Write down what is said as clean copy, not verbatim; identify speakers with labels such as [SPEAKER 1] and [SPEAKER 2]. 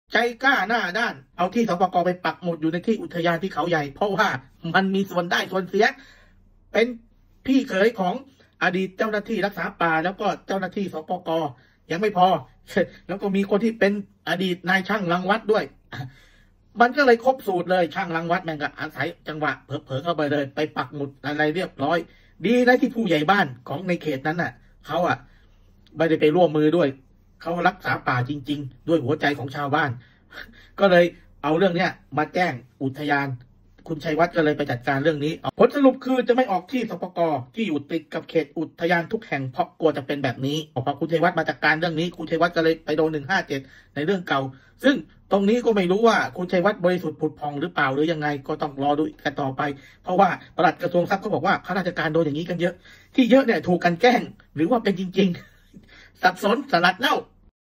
[SPEAKER 1] ใจกล้าหน้าด้านเอาที่สปก.ไปปักหมุดอยู่ในที่อุทยานที่เขาใหญ่เพราะว่ามันมีส่วนได้ส่วนเสียเป็นพี่เขยของอดีตเจ้าหน้าที่รักษาป่าแล้วก็เจ้าหน้าที่สปก.ยังไม่พอแล้วก็มีคนที่เป็นอดีตนายช่างรังวัดด้วยมันก็เลยครบสูตรเลยช่างรังวัดแม่งก็อาศัยจังหวะเผลอเข้าไปเลยไปปักหมุดอะไรเรียบร้อยดีนะที่ผู้ใหญ่บ้านของในเขตนั้นน่ะเขาไม่ได้ไปร่วมมือด้วยเขารักษาป่าจริงๆด้วยหัวใจของชาวบ้านก็เลยเอาเรื่องเนี้ยมาแจ้งอุทยานคุณชัยวัฒน์ก็เลยไปจัดการเรื่องนี้ผลสรุปคือจะไม่ออกที่สปก.ที่อยู่ติดกับเขตอุทยานทุกแห่งเพราะกลัวจะเป็นแบบนี้พอคุณชัยวัฒน์มาจัดการเรื่องนี้คุณชัยวัฒน์ก็เลยไปโดน157ในเรื่องเก่าซึ่งตรงนี้ก็ไม่รู้ว่าคุณชัยวัฒน์บริสุทธิ์ผุดพองหรือเปล่าหรือยังไงก็ต้องรอดูกันต่อไปเพราะว่าปลัดกระทรวงทรัพย์เขาบอกว่าข้าราชการโดนอย่างนี้กันเยอะที่เยอะเนี่ยถูกกันแกล้งหรือว่าเป็นจริงๆสับสนสลัดเล่า